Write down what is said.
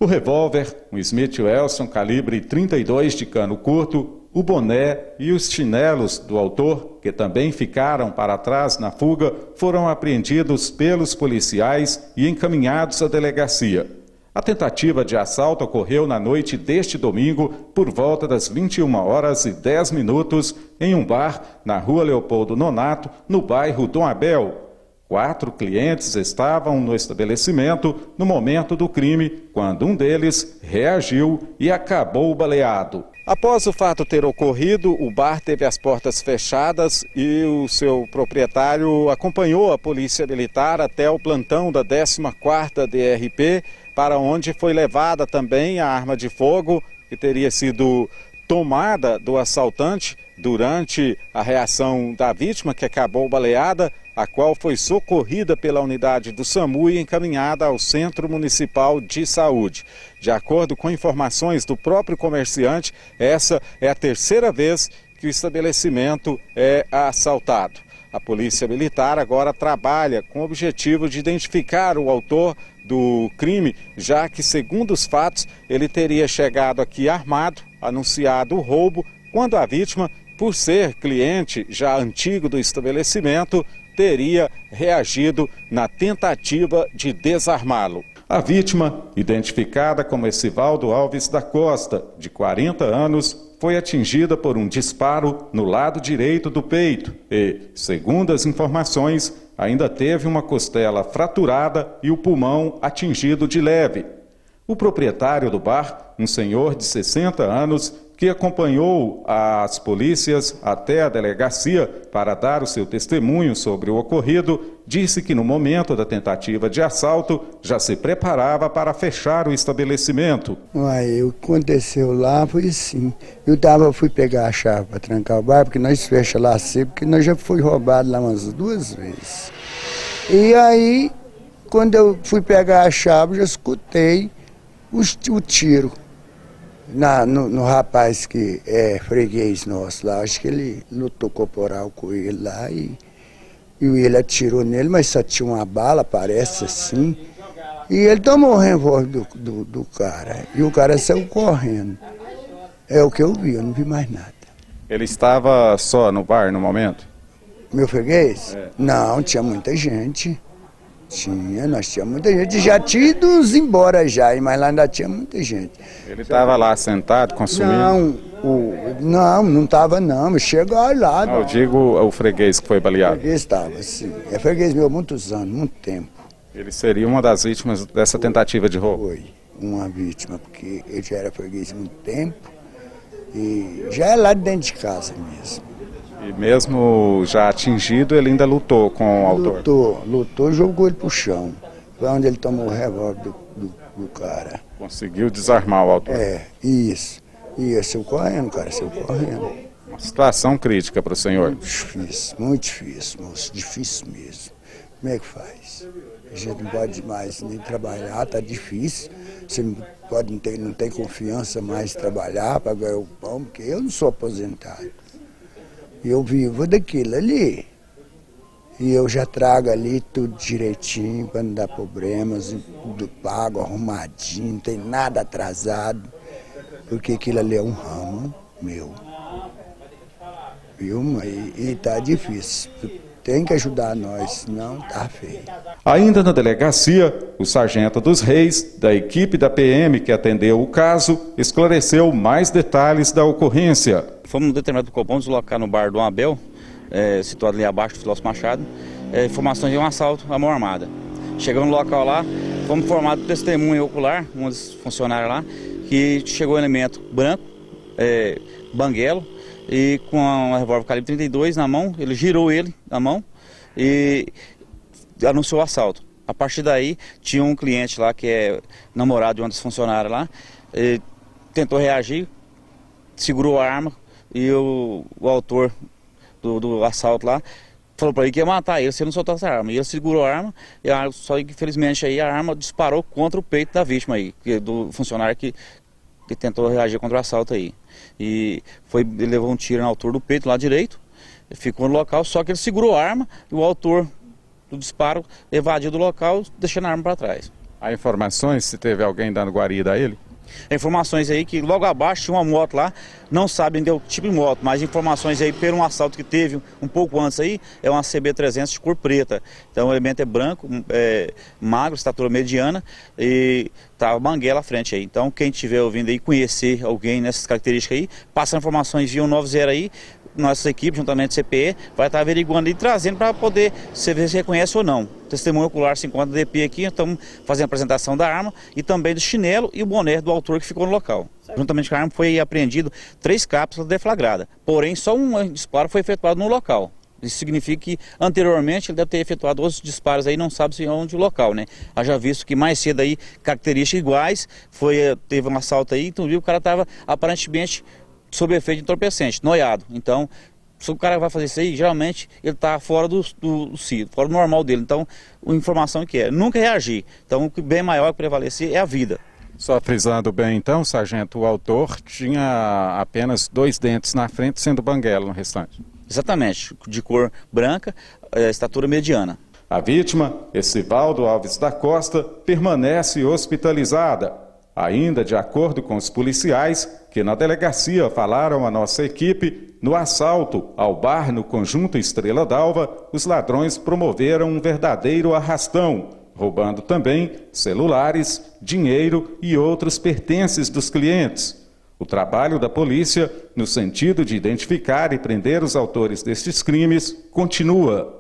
O revólver, um Smith Wesson calibre 32 de cano curto, o boné e os chinelos do autor, que também ficaram para trás na fuga, foram apreendidos pelos policiais e encaminhados à delegacia. A tentativa de assalto ocorreu na noite deste domingo, por volta das 21h10, em um bar na Rua Leopoldo Nonato, no bairro Dom Abel. 4 clientes estavam no estabelecimento no momento do crime, quando um deles reagiu e acabou baleado. Após o fato ter ocorrido, o bar teve as portas fechadas e o seu proprietário acompanhou a polícia militar até o plantão da 14ª DRP, para onde foi levada também a arma de fogo que teria sido tomada do assaltante durante a reação da vítima, que acabou baleada, a qual foi socorrida pela unidade do SAMU e encaminhada ao Centro Municipal de Saúde. De acordo com informações do próprio comerciante, essa é a terceira vez que o estabelecimento é assaltado. A Polícia Militar agora trabalha com o objetivo de identificar o autor do crime, já que, segundo os fatos, ele teria chegado aqui armado, anunciado o roubo, quando a vítima, por ser cliente já antigo do estabelecimento, teria reagido na tentativa de desarmá-lo. A vítima, identificada como Esivaldo Alves da Costa, de 40 anos, foi atingida por um disparo no lado direito do peito e, segundo as informações, ainda teve uma costela fraturada e o pulmão atingido de leve. O proprietário do bar, um senhor de 60 anos, que acompanhou as polícias até a delegacia para dar o seu testemunho sobre o ocorrido, disse que no momento da tentativa de assalto já se preparava para fechar o estabelecimento. O que aconteceu lá foi assim, fui pegar a chave para trancar o bar, porque nós fechamos lá cedo, porque nós já fomos roubados lá umas 2 vezes. E aí, quando eu fui pegar a chave, já escutei o tiro. No rapaz que é freguês nosso lá, acho que ele lutou corporal com ele lá e ele atirou nele, mas só tinha uma bala, parece assim, e ele tomou o revólver do cara, e o cara saiu correndo. É o que eu vi, eu não vi mais nada. Ele estava só no bar no momento? Meu freguês? É. Não, tinha muita gente. Nós tínhamos muita gente, já tinha ido uns embora já, mas lá ainda tinha muita gente. Ele estava lá sentado, consumindo? Não estava não, chegou lá. Não, eu digo o freguês que foi baleado. O freguês estava, sim. É freguês meu há muitos anos, muito tempo. Ele seria uma das vítimas dessa tentativa de roubo? Foi uma vítima, porque ele já era freguês há muito tempo e já é lá dentro de casa mesmo. E mesmo já atingido, ele ainda lutou com o autor? Lutou, jogou ele pro chão. Foi onde ele tomou o revólver do cara. Conseguiu desarmar o autor? É, isso. E ele saiu correndo, cara, saiu correndo. Uma situação crítica para o senhor? Muito difícil, moço, difícil mesmo. Como é que faz? A gente não pode mais nem trabalhar, tá difícil. Você não tem confiança mais de trabalhar para ganhar o pão, porque eu não sou aposentado. Eu vivo daquilo ali. E eu já trago ali tudo direitinho para não dar problemas, tudo pago, arrumadinho, não tem nada atrasado, porque aquilo ali é um ramo meu. Viu? E tá difícil. Tem que ajudar nós, senão tá feio. Ainda na delegacia, o sargento dos Reis, da equipe da PM que atendeu o caso, esclareceu mais detalhes da ocorrência. Fomos no determinado Copom deslocar no bar do Abel, situado ali abaixo do Filósofo Machado, informações de um assalto à mão armada. Chegamos no local lá, fomos informados por testemunho ocular, um dos funcionários lá, que chegou um elemento branco, banguelo, e com um revólver calibre 32 na mão, ele girou ele na mão e anunciou o assalto. A partir daí, tinha um cliente lá que é namorado de uma das funcionárias lá, tentou reagir, segurou a arma e o autor do assalto lá falou para ele que ia matar ele se ele não soltasse a arma. E ele segurou a arma, só que infelizmente aí a arma disparou contra o peito da vítima aí, do funcionário que tentou reagir contra o assalto aí. E ele levou um tiro na altura do peito, lá direito, ficou no local, só que ele segurou a arma e o autor do disparo evadiu do local, deixando a arma para trás. Há informações se teve alguém dando guarida a ele? Informações aí que logo abaixo tinha uma moto lá, não sabem o tipo de moto, mas informações aí por um assalto que teve um pouco antes aí, é uma CB300 de cor preta. Então o elemento é branco, magro, estatura mediana e tá banguela à frente aí. Então quem estiver ouvindo aí, conhecer alguém nessas características aí, passando informações via 190 aí, nossa equipe, juntamente com o CPE, vai estar averiguando e trazendo para poder ver se reconhece ou não. Testemunho ocular se encontra no DP aqui, estamos fazendo a apresentação da arma e também do chinelo e o boné do autor que ficou no local. Juntamente com a arma foi apreendido 3 cápsulas deflagradas, porém só um disparo foi efetuado no local. Isso significa que anteriormente ele deve ter efetuado outros disparos aí, não sabe se onde o local, né? Haja visto que mais cedo aí, características iguais, teve um assalto aí, então viu o cara estava aparentemente sob efeito de entorpecente, noiado. Então, se o cara vai fazer isso aí, geralmente ele está fora do fora do normal dele. Então, a informação que é, nunca reagir. Então, o bem maior que prevalecer é a vida. Só frisando bem então, sargento, o autor tinha apenas 2 dentes na frente, sendo banguela no restante. Exatamente, de cor branca, estatura mediana. A vítima, Essivaldo Alves da Costa, permanece hospitalizada. Ainda de acordo com os policiais, que na delegacia falaram à nossa equipe, no assalto ao bar no Conjunto Estrela d'Alva, os ladrões promoveram um verdadeiro arrastão, roubando também celulares, dinheiro e outros pertences dos clientes. O trabalho da polícia, no sentido de identificar e prender os autores destes crimes, continua.